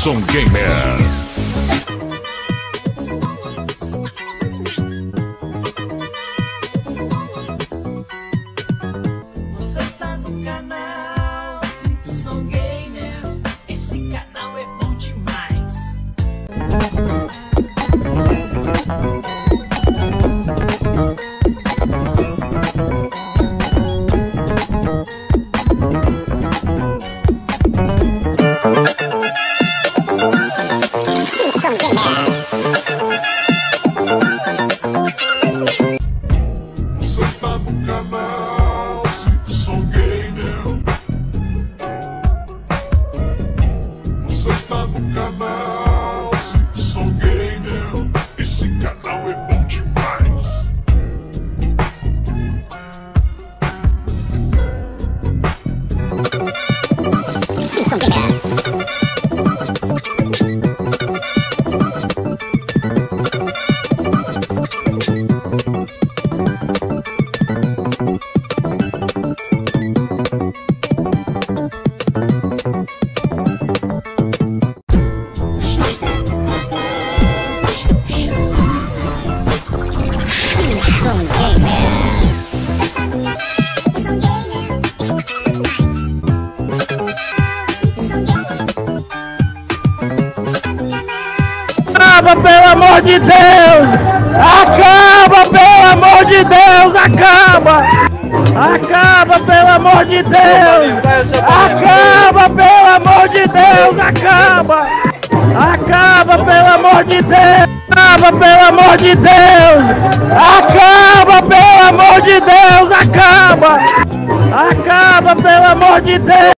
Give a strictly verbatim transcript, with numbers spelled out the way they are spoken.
Simpson Gamer. Você está no canal Simpson Gamer. Esse canal é bom demais. Você está no canal Simpson Gamer. Você está no canal Simpson Gamer. Esse canal é bom demais. Simpson Gamer. Acaba, pelo amor de Deus! Acaba, pelo amor de Deus! Acaba! Acaba, pelo amor de Deus! Acaba, pelo amor de Deus! Acaba! Acaba, pelo amor de Deus! Acaba, pelo amor de Deus! Acaba, pelo amor de Deus! Acaba! Acaba, pelo amor de Deus!